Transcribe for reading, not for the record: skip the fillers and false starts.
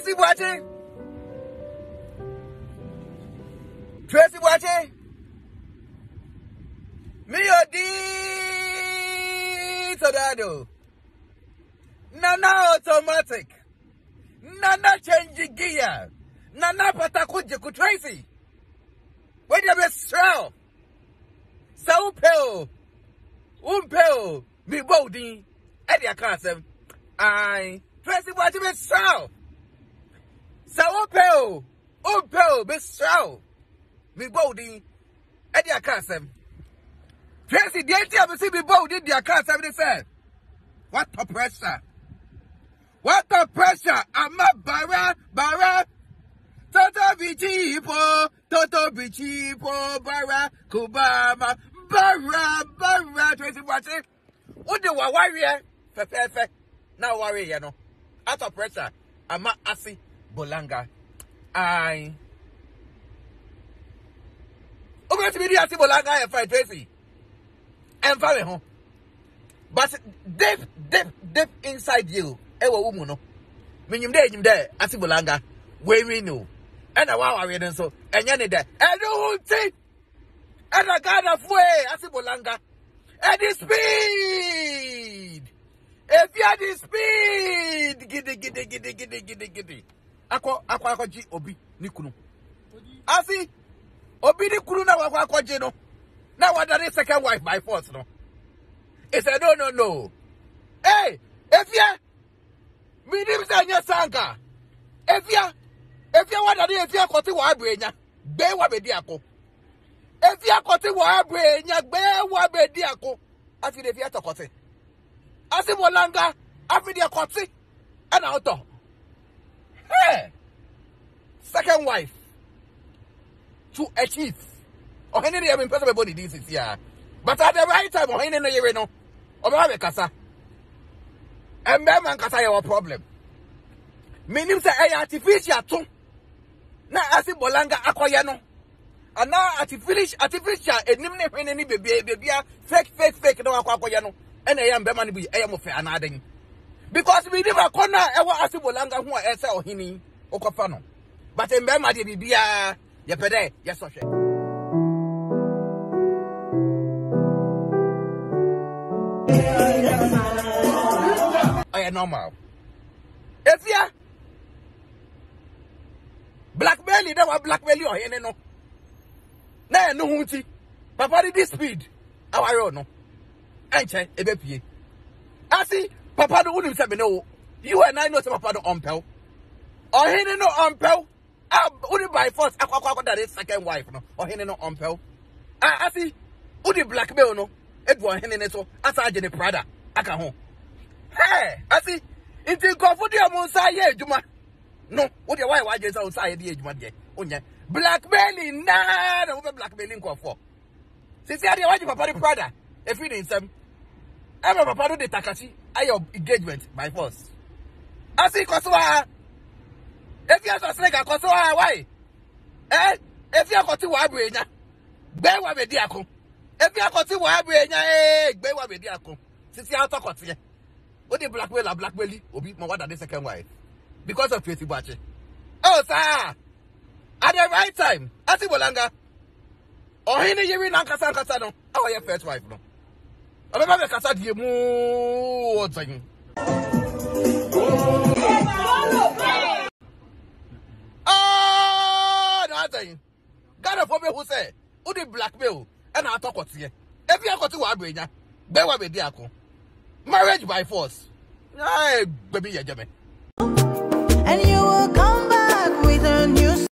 Tracy watching? Tracy watching? Me or D TONARDO. Nana automatic. Nana change gear. Nana patakuji ku Tracy. Where you be straw? Sao peo. Peo. Me body. Eddie Akasem. I Tracy watching me straw. Sao peo. Peo. Be straw. Me body. Eddie Akasem. Tracy, the idea of see me body. The Akasem they said. What the pressure? What the pressure? I'm a bara. Toto bichipo, bara, kubama, bara, Tracy watching. What do I worry? Fe. Now worry, you know. Out of pressure. I'm a asi bolanga. I. Over to me, the asi bolanga and fight Tracy. And family home. But deep inside you, ewa umuno. When you there, asi bolanga. Where we know. And I want to so, and you there. And you see, and I got of way, asi bolanga. And the speed. If you have the speed, giddy. Ako ji obi nikunu. Asi obi nikunu na ako ji no. Now what that is second wife by force no. He said no. Hey, if you me nim say nya sanka. If you what that if you akoti wa abrenya, be wa be di ako. If you akoti wa abrenya, be wa be di ako. Asi if you atokoti. Asi bolanga, afi di akoti. And auto. Hey, second wife to achieve. Oh, he didn't even person body this is here. But at the right time, oh, he didn't know you know. Oh, my kasa. And man kasa your problem. Meaning say I artificial too. Na asi bolanga akoya no. And now artificial enimne any baby fake no akoya no. And I am be man be I am fe anadin. Because we never corner ever asi bolanga who esa ohini okofa no. But mbema de bibia ye pede ye so hwe. Oh, normal. If you blackmail, that was blackmail you or no. Now, no hunty. Papa, this speed. Our own no. Anche, a baby. I see, Papa, the wouldn't say no. You and I know some Papa, the umpel. Or he no umpel. I wouldn't by force. I that is second wife, no. Or he no umpel. I see, who the blackmail no. Edward Henry so as I the Prada. I can home. Hey, I see. It's in Confudia Monsaye, Juma. No, what your wife is outside the age, my dear. Blackmailing, nah, over blackmailing for. Since I didn't want Papa Prada, if you need some. I'm a Papa de Takashi, I your engagement by force. I see Kosoa. If you have a snake, Kosoa, why? Eh? If you have got to Wabrina, bear with the diaco. If you have got to Wabrina, bear with the diaco. Since you are talking. What the blackmail will be more than the second wife. Because of Tracy watching. Oh, sir! At the right time, I see Bolanga. Or any year in Ankasa, no. Our your first wife, no. I remember Casa you more thing. Oh, nothing. God of who say, who the blackmail, and I talk with you. If you are going to Wabrina, bear with the diaco. Marriage by force. Ay, baby, ya llame. And you will come back with a new